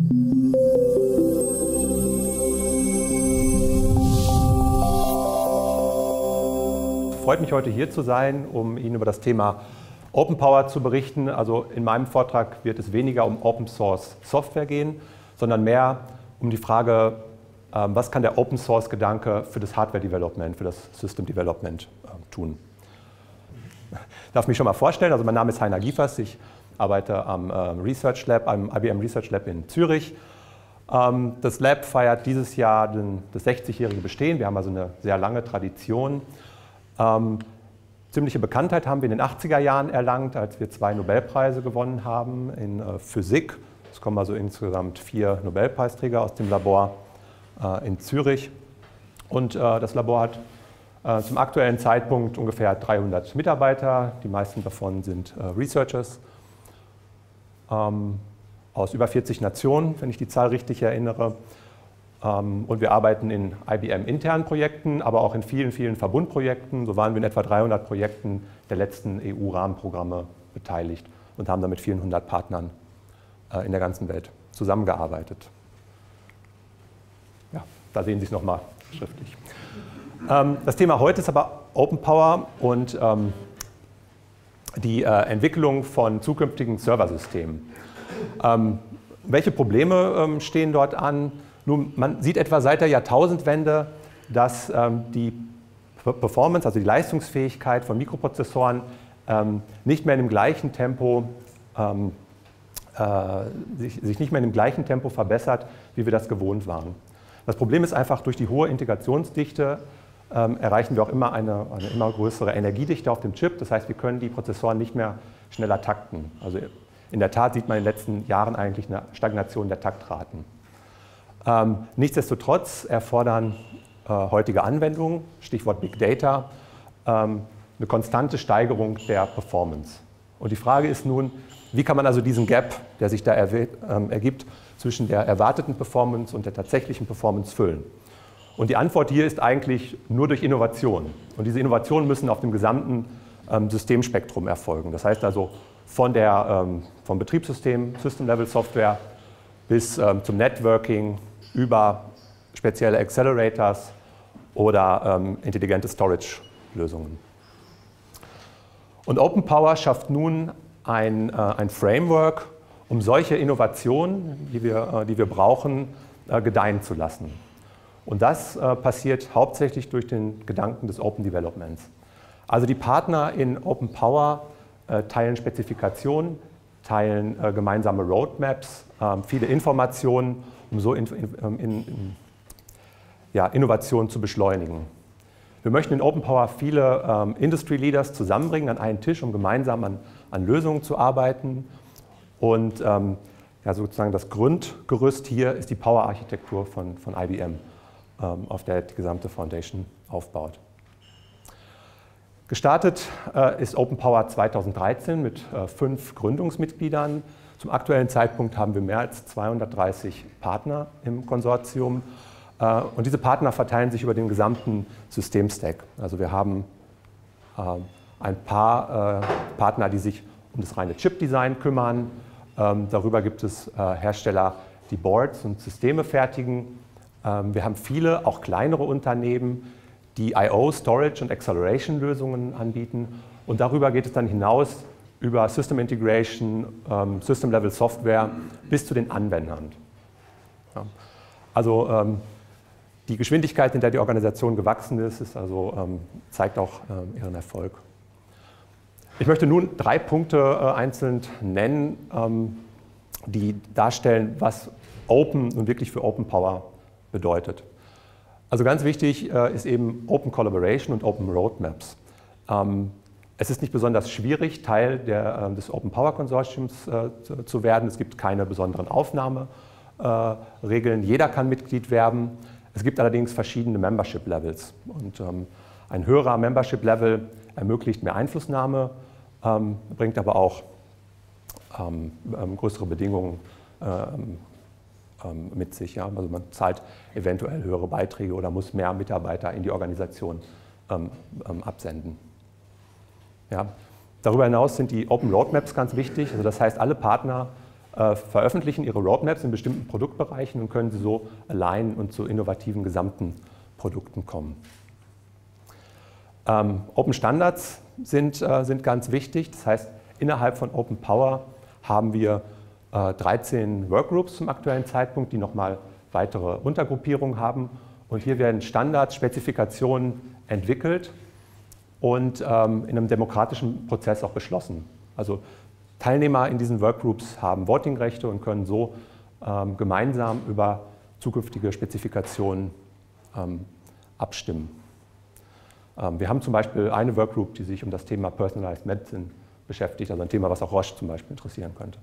Freut mich, heute hier zu sein, um Ihnen über das Thema Open Power zu berichten. Also in meinem Vortrag wird es weniger um Open Source Software gehen, sondern mehr um die Frage, was kann der Open Source Gedanke für das Hardware Development, für das System Development tun. Ich darf mich schon mal vorstellen, also mein Name ist Heiner Giefers, ich arbeite am Research Lab, am IBM Research Lab in Zürich. Das Lab feiert dieses Jahr das 60-jährige Bestehen, wir haben also eine sehr lange Tradition. Ziemliche Bekanntheit haben wir in den 80er Jahren erlangt, als wir 2 Nobelpreise gewonnen haben in Physik. Es kommen also insgesamt 4 Nobelpreisträger aus dem Labor in Zürich. Und das Labor hat zum aktuellen Zeitpunkt ungefähr 300 Mitarbeiter. Die meisten davon sind Researchers aus über 40 Nationen, wenn ich die Zahl richtig erinnere. Und wir arbeiten in IBM-internen Projekten, aber auch in vielen, vielen Verbundprojekten. So waren wir in etwa 300 Projekten der letzten EU-Rahmenprogramme beteiligt und haben da mit vielen hundert Partnern in der ganzen Welt zusammengearbeitet. Ja, da sehen Sie es nochmal schriftlich. Das Thema heute ist aber Open Power und die Entwicklung von zukünftigen Serversystemen. Welche Probleme stehen dort an? Nun, man sieht etwa seit der Jahrtausendwende, dass die Performance, also die Leistungsfähigkeit von Mikroprozessoren nicht mehr in dem gleichen Tempo, sich nicht mehr in dem gleichen Tempo verbessert, wie wir das gewohnt waren. Das Problem ist einfach, durch die hohe Integrationsdichte erreichen wir auch immer eine immer größere Energiedichte auf dem Chip. Das heißt, wir können die Prozessoren nicht mehr schneller takten. Also in der Tat sieht man in den letzten Jahren eigentlich eine Stagnation der Taktraten. Nichtsdestotrotz erfordern heutige Anwendungen, Stichwort Big Data, eine konstante Steigerung der Performance. Und die Frage ist nun, wie kann man also diesen Gap, der sich da ergibt, zwischen der erwarteten Performance und der tatsächlichen Performance füllen? Und die Antwort hier ist eigentlich nur durch Innovation. Und diese Innovationen müssen auf dem gesamten Systemspektrum erfolgen. Das heißt also vom Betriebssystem, System-Level-Software bis zum Networking, über spezielle Accelerators oder intelligente Storage-Lösungen. Und Open Power schafft nun ein Framework, um solche Innovationen, die wir brauchen, gedeihen zu lassen. Und das passiert hauptsächlich durch den Gedanken des Open Developments. Also die Partner in Open Power teilen Spezifikationen, teilen gemeinsame Roadmaps, viele Informationen, um so Innovationen zu beschleunigen. Wir möchten in Open Power viele Industry Leaders zusammenbringen an einen Tisch, um gemeinsam an Lösungen zu arbeiten. Und sozusagen das Grundgerüst hier ist die Power-Architektur von IBM, auf der die gesamte Foundation aufbaut. Gestartet ist Open Power 2013 mit 5 Gründungsmitgliedern. Zum aktuellen Zeitpunkt haben wir mehr als 230 Partner im Konsortium. Und diese Partner verteilen sich über den gesamten Systemstack. Also wir haben ein paar Partner, die sich um das reine Chip-Design kümmern. Darüber gibt es Hersteller, die Boards und Systeme fertigen. Wir haben viele, auch kleinere Unternehmen, die I/O, Storage und Acceleration-Lösungen anbieten. Und darüber geht es dann hinaus über System Integration, System-Level Software bis zu den Anwendern. Ja. Also die Geschwindigkeit, in der die Organisation gewachsen ist, zeigt auch ihren Erfolg. Ich möchte nun 3 Punkte einzeln nennen, die darstellen, was Open nun wirklich für Open Power bedeutet. Also ganz wichtig ist eben Open Collaboration und Open Roadmaps. Es ist nicht besonders schwierig, Teil des Open Power Konsortiums zu werden. Es gibt keine besonderen Aufnahmeregeln. Jeder kann Mitglied werden. Es gibt allerdings verschiedene Membership Levels. Und ein höherer Membership Level ermöglicht mehr Einflussnahme, bringt aber auch größere Bedingungen mit sich. Ja? Also man zahlt eventuell höhere Beiträge oder muss mehr Mitarbeiter in die Organisation absenden. Ja. Darüber hinaus sind die Open Roadmaps ganz wichtig. Also das heißt, alle Partner veröffentlichen ihre Roadmaps in bestimmten Produktbereichen und können sie so alignen und zu innovativen gesamten Produkten kommen. Open Standards sind ganz wichtig. Das heißt, innerhalb von Open Power haben wir 13 Workgroups zum aktuellen Zeitpunkt, die nochmal weitere Untergruppierungen haben. Und hier werden Standards, Spezifikationen entwickelt und in einem demokratischen Prozess auch beschlossen. Also Teilnehmer in diesen Workgroups haben Votingrechte und können so gemeinsam über zukünftige Spezifikationen abstimmen. Wir haben zum Beispiel eine Workgroup, die sich um das Thema Personalized Medicine beschäftigt, also ein Thema, was auch Roche zum Beispiel interessieren könnte.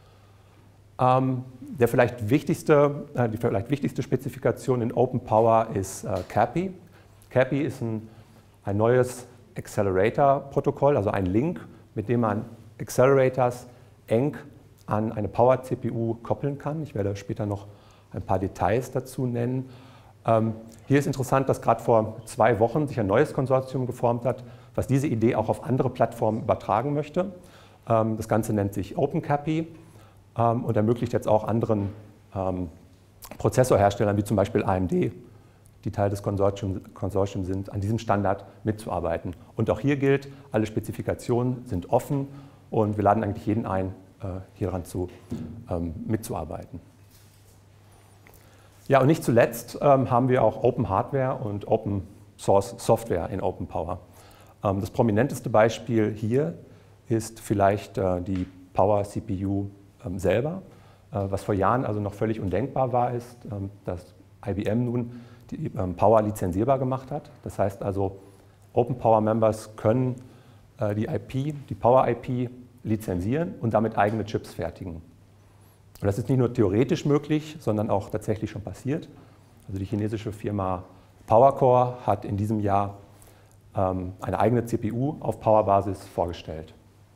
Die vielleicht wichtigste Spezifikation in Open Power ist CAPI. CAPI ist ein neues Accelerator-Protokoll, also ein Link, mit dem man Accelerators eng an eine Power-CPU koppeln kann. Ich werde später noch ein paar Details dazu nennen. Hier ist interessant, dass gerade vor 2 Wochen sich ein neues Konsortium geformt hat, was diese Idee auch auf andere Plattformen übertragen möchte. Das Ganze nennt sich OpenCAPI und ermöglicht jetzt auch anderen Prozessorherstellern, wie zum Beispiel AMD, die Teil des Konsortiums sind, an diesem Standard mitzuarbeiten. Und auch hier gilt, alle Spezifikationen sind offen und wir laden eigentlich jeden ein, hieran mitzuarbeiten. Ja, und nicht zuletzt haben wir auch Open Hardware und Open Source Software in Open Power. Das prominenteste Beispiel hier ist vielleicht die Power CPU selber, was vor Jahren also noch völlig undenkbar war, ist, dass IBM nun die Power lizenzierbar gemacht hat. Das heißt also, Open Power Members können die Power IP lizenzieren und damit eigene Chips fertigen. Und das ist nicht nur theoretisch möglich, sondern auch tatsächlich schon passiert. Also die chinesische Firma PowerCore hat in diesem Jahr eine eigene CPU auf Power-Basis vorgestellt.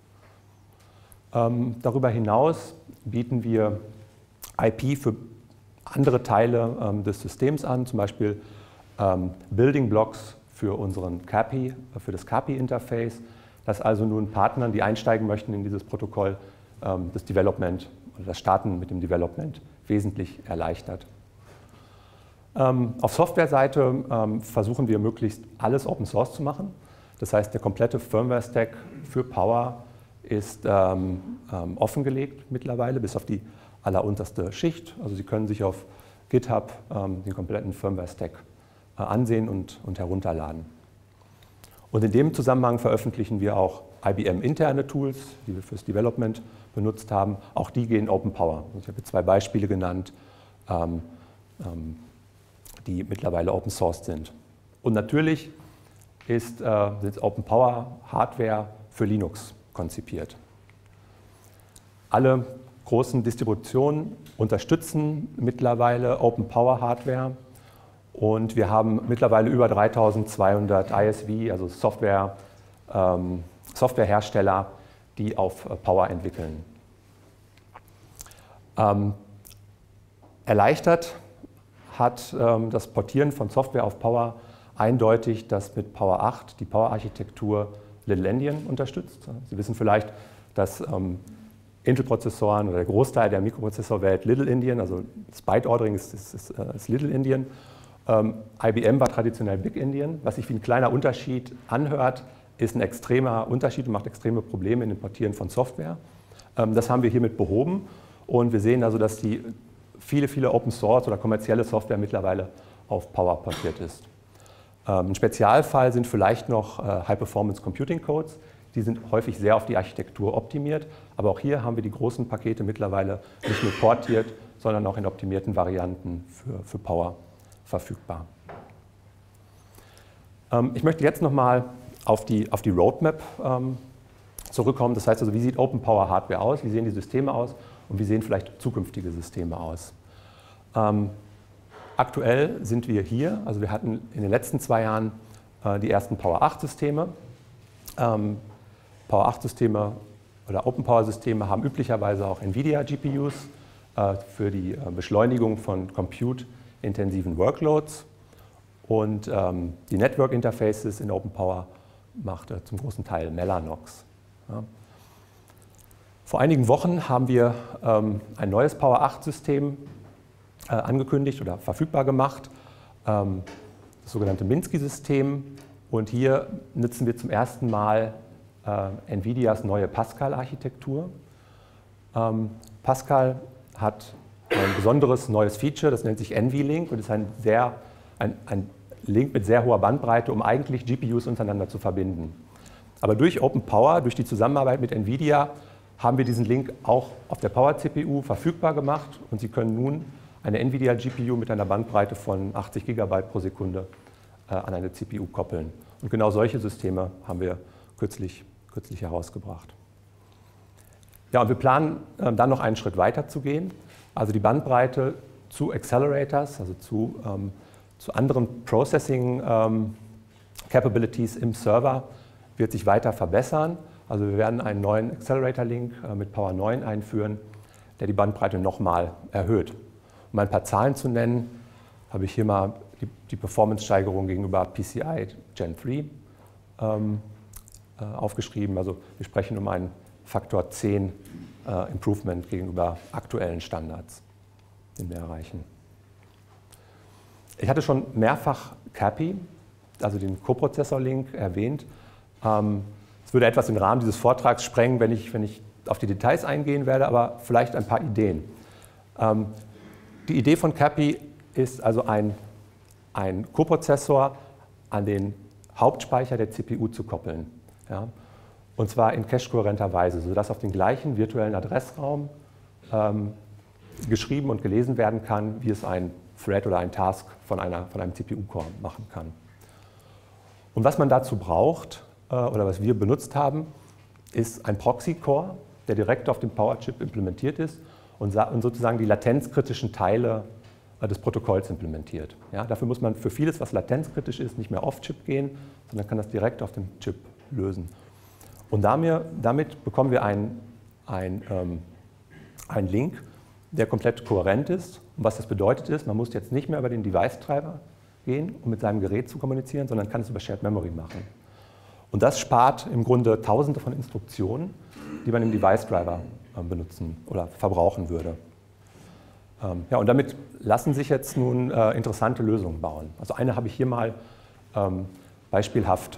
Darüber hinaus bieten wir IP für andere Teile des Systems an, zum Beispiel Building Blocks für für das CAPI-Interface, das also nun Partnern, die einsteigen möchten in dieses Protokoll, das Development oder das Starten mit dem Development wesentlich erleichtert. Auf Softwareseite versuchen wir möglichst alles Open Source zu machen. Das heißt, der komplette Firmware-Stack für Power ist offengelegt mittlerweile, bis auf die allerunterste Schicht. Also Sie können sich auf GitHub den kompletten Firmware-Stack ansehen und herunterladen. Und in dem Zusammenhang veröffentlichen wir auch IBM-interne Tools, die wir fürs Development benutzt haben. Auch die gehen Open Power. Ich habe 2 Beispiele genannt, die mittlerweile Open Source sind. Und natürlich ist Open Power Hardware für Linux konzipiert. Alle großen Distributionen unterstützen mittlerweile Open Power Hardware und wir haben mittlerweile über 3200 ISV, also Softwarehersteller, die auf Power entwickeln. Erleichtert hat das Portieren von Software auf Power eindeutig, dass mit Power 8 die Power-Architektur Little Endian unterstützt. Sie wissen vielleicht, dass Intel-Prozessoren oder der Großteil der Mikroprozessorwelt Little Endian, also das Byte-Ordering ist Little Endian. IBM war traditionell Big Endian. Was sich wie ein kleiner Unterschied anhört, ist ein extremer Unterschied und macht extreme Probleme in dem Portieren von Software. Das haben wir hiermit behoben und wir sehen also, dass die viele Open Source oder kommerzielle Software mittlerweile auf Power portiert ist. Ein Spezialfall sind vielleicht noch High-Performance Computing Codes. Die sind häufig sehr auf die Architektur optimiert, aber auch hier haben wir die großen Pakete mittlerweile nicht nur portiert, sondern auch in optimierten Varianten für Power verfügbar. Ich möchte jetzt nochmal auf die Roadmap zurückkommen. Das heißt also, wie sieht Open Power Hardware aus, wie sehen die Systeme aus und wie sehen vielleicht zukünftige Systeme aus. Aktuell sind wir hier, also wir hatten in den letzten 2 Jahren die ersten Power 8 Systeme. Power 8 Systeme oder Open Power Systeme haben üblicherweise auch NVIDIA GPUs für die Beschleunigung von compute-intensiven Workloads und die Network Interfaces in Open Power macht zum großen Teil Mellanox. Ja. Vor einigen Wochen haben wir ein neues Power 8-System angekündigt oder verfügbar gemacht, das sogenannte Minsky-System. Und hier nutzen wir zum ersten Mal NVIDIAs neue Pascal-Architektur. Pascal hat ein besonderes neues Feature, das nennt sich NVLink und ist ein Link mit sehr hoher Bandbreite, um eigentlich GPUs untereinander zu verbinden. Aber durch OpenPower, durch die Zusammenarbeit mit NVIDIA, haben wir diesen Link auch auf der Power-CPU verfügbar gemacht und Sie können nun eine NVIDIA-GPU mit einer Bandbreite von 80 GB pro Sekunde an eine CPU koppeln. Und genau solche Systeme haben wir kürzlich herausgebracht. Ja, und wir planen dann noch einen Schritt weiter zu gehen, also die Bandbreite zu Accelerators, also zu anderen Processing Capabilities im Server wird sich weiter verbessern. Also wir werden einen neuen Accelerator-Link mit Power 9 einführen, der die Bandbreite nochmal erhöht. Um ein paar Zahlen zu nennen, habe ich hier mal die Performance-Steigerung gegenüber PCI Gen 3 aufgeschrieben. Also wir sprechen um einen Faktor 10 Improvement gegenüber aktuellen Standards, den wir erreichen. Ich hatte schon mehrfach CAPI, also den Coprozessor-Link, erwähnt. Es würde etwas den Rahmen dieses Vortrags sprengen, wenn ich auf die Details eingehen werde, aber vielleicht ein paar Ideen. Die Idee von CAPI ist also ein Coprozessor an den Hauptspeicher der CPU zu koppeln. Ja? Und zwar in cache-kohärenter Weise, sodass auf den gleichen virtuellen Adressraum geschrieben und gelesen werden kann, wie es ein Thread oder ein Task von einem CPU-Core machen kann. Und was man dazu braucht, oder was wir benutzt haben, ist ein Proxy-Core, der direkt auf dem Power-Chip implementiert ist und sozusagen die latenzkritischen Teile des Protokolls implementiert. Ja, dafür muss man für vieles, was latenzkritisch ist, nicht mehr off-Chip gehen, sondern kann das direkt auf dem Chip lösen. Und damit bekommen wir einen Link, der komplett kohärent ist. Und was das bedeutet ist, man muss jetzt nicht mehr über den Device-Treiber gehen, um mit seinem Gerät zu kommunizieren, sondern kann es über Shared Memory machen. Und das spart im Grunde Tausende von Instruktionen, die man im Device-Driver benutzen oder verbrauchen würde. Ja, und damit lassen sich jetzt nun interessante Lösungen bauen. Also eine habe ich hier mal beispielhaft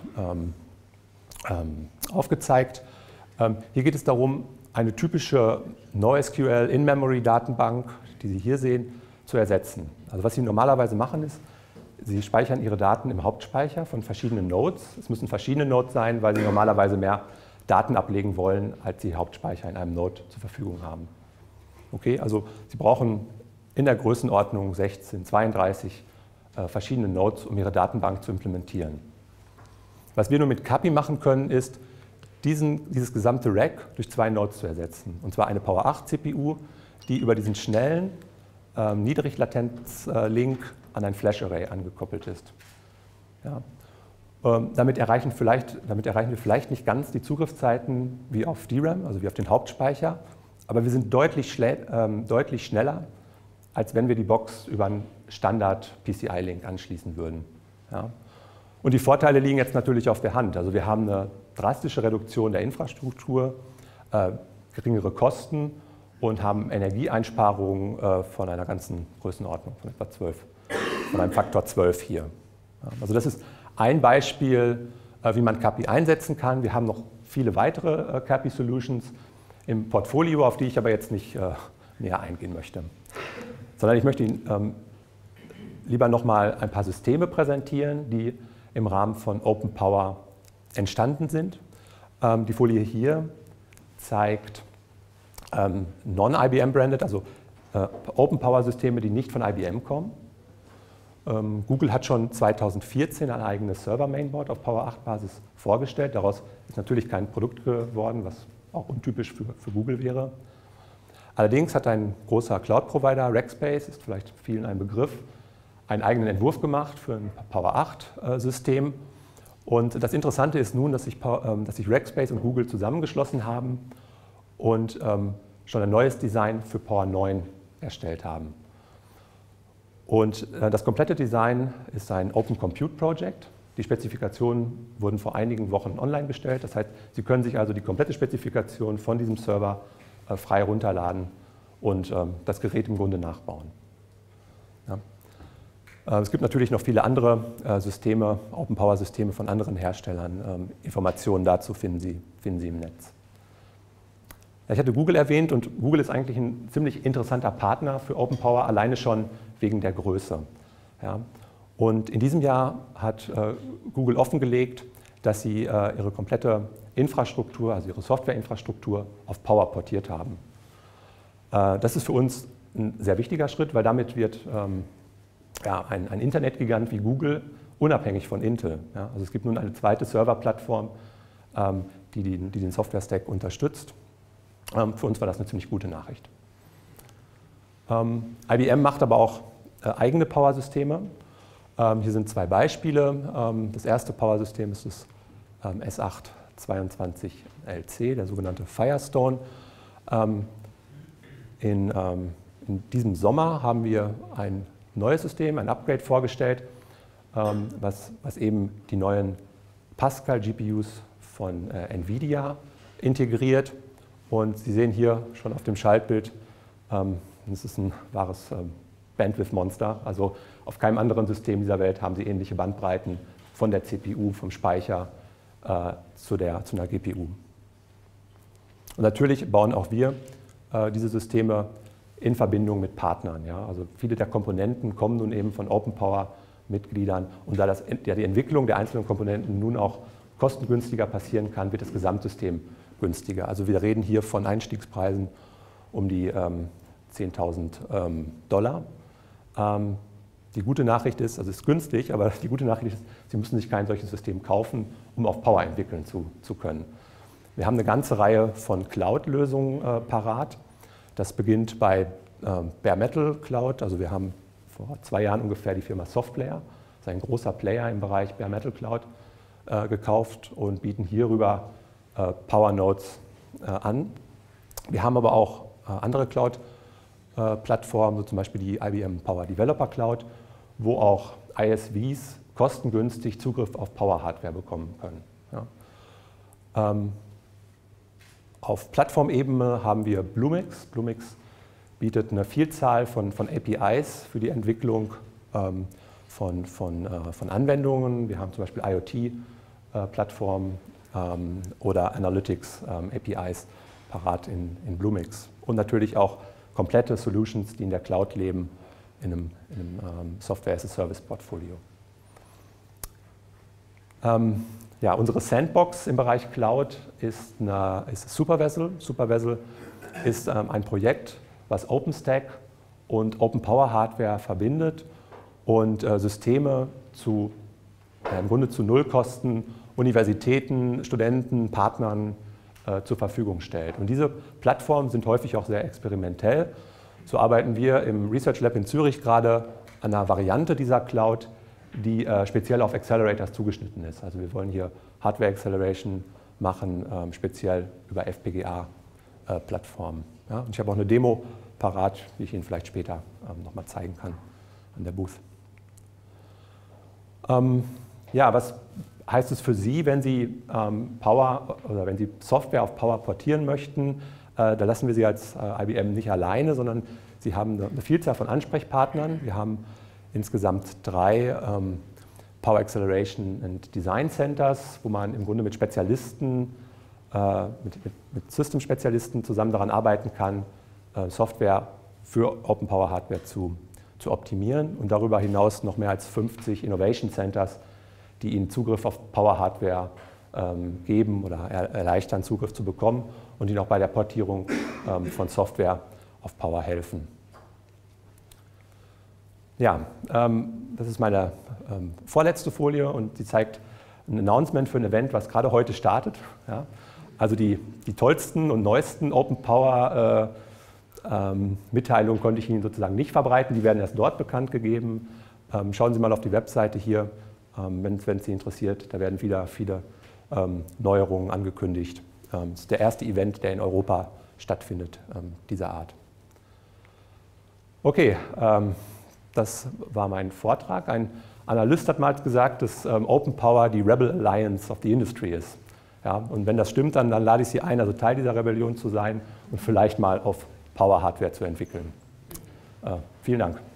aufgezeigt. Hier geht es darum, eine typische NoSQL In-Memory-Datenbank, die Sie hier sehen, zu ersetzen. Also was Sie normalerweise machen ist, Sie speichern Ihre Daten im Hauptspeicher von verschiedenen Nodes. Es müssen verschiedene Nodes sein, weil Sie normalerweise mehr Daten ablegen wollen, als Sie Hauptspeicher in einem Node zur Verfügung haben. Okay, also Sie brauchen in der Größenordnung 16, 32 verschiedene Nodes, um Ihre Datenbank zu implementieren. Was wir nur mit CAPI machen können, ist, dieses gesamte Rack durch zwei Nodes zu ersetzen. Und zwar eine Power 8 CPU, die über diesen schnellen Niedriglatenz-Link an ein Flash-Array angekoppelt ist. Ja. Damit erreichen wir vielleicht nicht ganz die Zugriffszeiten wie auf DRAM, also wie auf den Hauptspeicher, aber wir sind deutlich schneller, als wenn wir die Box über einen Standard-PCI-Link anschließen würden. Ja. Und die Vorteile liegen jetzt natürlich auf der Hand. Also wir haben eine drastische Reduktion der Infrastruktur, geringere Kosten und haben Energieeinsparungen von einer ganzen Größenordnung, von etwa 12, von einem Faktor 12 hier. Ja. Also das ist ein Beispiel, wie man CAPI einsetzen kann. Wir haben noch viele weitere CAPI-Solutions im Portfolio, auf die ich aber jetzt nicht näher eingehen möchte. Sondern ich möchte Ihnen lieber noch mal ein paar Systeme präsentieren, die im Rahmen von OpenPower entstanden sind. Die Folie hier zeigt Non-IBM-branded, also OpenPower-Systeme, die nicht von IBM kommen. Google hat schon 2014 ein eigenes Server-Mainboard auf Power 8-Basis vorgestellt. Daraus ist natürlich kein Produkt geworden, was auch untypisch für Google wäre. Allerdings hat ein großer Cloud-Provider, Rackspace, ist vielleicht vielen ein Begriff, einen eigenen Entwurf gemacht für ein Power 8-System. Und das Interessante ist nun, dass sich Rackspace und Google zusammengeschlossen haben und schon ein neues Design für Power 9 erstellt haben. Und das komplette Design ist ein Open Compute Project. Die Spezifikationen wurden vor einigen Wochen online gestellt. Das heißt, Sie können sich also die komplette Spezifikation von diesem Server frei runterladen und das Gerät im Grunde nachbauen. Ja. Es gibt natürlich noch viele andere Systeme, Open-Power-Systeme von anderen Herstellern. Informationen dazu finden Sie im Netz. Ja, ich hatte Google erwähnt und Google ist eigentlich ein ziemlich interessanter Partner für Open Power, alleine schon wegen der Größe. Ja. Und in diesem Jahr hat Google offengelegt, dass sie ihre komplette Infrastruktur, also ihre Softwareinfrastruktur, auf Power portiert haben. Das ist für uns ein sehr wichtiger Schritt, weil damit wird ein Internetgigant wie Google unabhängig von Intel. Ja. Also es gibt nun eine zweite Serverplattform, die den Software-Stack unterstützt. Für uns war das eine ziemlich gute Nachricht. IBM macht aber auch eigene Power-Systeme. Hier sind zwei Beispiele. Das erste Power-System ist das S822LC, der sogenannte Firestone. In diesem Sommer haben wir ein neues System, ein Upgrade vorgestellt, was eben die neuen Pascal-GPUs von NVIDIA integriert. Und Sie sehen hier schon auf dem Schaltbild, das ist ein wahres Bandwidth-Monster. Also auf keinem anderen System dieser Welt haben Sie ähnliche Bandbreiten von der CPU, vom Speicher zu einer GPU. Und natürlich bauen auch wir diese Systeme in Verbindung mit Partnern. Ja? Also viele der Komponenten kommen nun eben von Open Power-Mitgliedern. Und da die Entwicklung der einzelnen Komponenten nun auch kostengünstiger passieren kann, wird das Gesamtsystem günstiger. Also wir reden hier von Einstiegspreisen um die $10.000. Die gute Nachricht ist, also es ist günstig, aber die gute Nachricht ist, Sie müssen sich kein solches System kaufen, um auf Power entwickeln zu können. Wir haben eine ganze Reihe von Cloud-Lösungen parat. Das beginnt bei Bare Metal Cloud. Also wir haben vor 2 Jahren ungefähr die Firma Softlayer, das ist ein großer Player im Bereich Bare Metal Cloud, gekauft und bieten hierüber Power Nodes an. Wir haben aber auch andere Cloud-Plattformen, so zum Beispiel die IBM Power Developer Cloud, wo auch ISVs kostengünstig Zugriff auf Power-Hardware bekommen können. Ja. Auf Plattformebene haben wir Bluemix. Bluemix bietet eine Vielzahl von APIs für die Entwicklung von Anwendungen. Wir haben zum Beispiel IoT-Plattformen oder Analytics-APIs parat in Bluemix. Und natürlich auch komplette Solutions, die in der Cloud leben, in einem Software-as-a-Service-Portfolio. Ja, unsere Sandbox im Bereich Cloud ist SuperVessel. SuperVessel ist ein Projekt, was OpenStack und Open Power Hardware verbindet und Systeme im Grunde zu Nullkosten Universitäten, Studenten, Partnern zur Verfügung stellt. Und diese Plattformen sind häufig auch sehr experimentell. So arbeiten wir im Research Lab in Zürich gerade an einer Variante dieser Cloud, die speziell auf Accelerators zugeschnitten ist. Also wir wollen hier Hardware Acceleration machen, speziell über FPGA-Plattformen. Ja, und ich habe auch eine Demo parat, die ich Ihnen vielleicht später nochmal zeigen kann an der Booth. Ja, was heißt es für Sie, wenn Sie Power oder wenn Sie Software auf Power portieren möchten? Da lassen wir Sie als IBM nicht alleine, sondern Sie haben eine Vielzahl von Ansprechpartnern. Wir haben insgesamt 3 Power Acceleration and Design Centers, wo man im Grunde mit Spezialisten, mit System-Spezialisten zusammen daran arbeiten kann, Software für Open Power Hardware zu optimieren. Und darüber hinaus noch mehr als 50 Innovation Centers, die Ihnen Zugriff auf Power Hardware geben oder erleichtern, Zugriff zu bekommen und Ihnen auch bei der Portierung von Software auf Power helfen. Ja, das ist meine vorletzte Folie und sie zeigt ein Announcement für ein Event, was gerade heute startet. Ja, also die tollsten und neuesten Open Power Mitteilungen konnte ich Ihnen sozusagen nicht verbreiten, die werden erst dort bekannt gegeben. Schauen Sie mal auf die Webseite hier, wenn es Sie interessiert, da werden wieder viele Neuerungen angekündigt. Es ist der erste Event, der in Europa stattfindet, dieser Art. Okay, das war mein Vortrag. Ein Analyst hat mal gesagt, dass Open Power die Rebel Alliance of the Industry ist. Ja, und wenn das stimmt, dann lade ich Sie ein, also Teil dieser Rebellion zu sein und vielleicht mal auf Power Hardware zu entwickeln. Vielen Dank.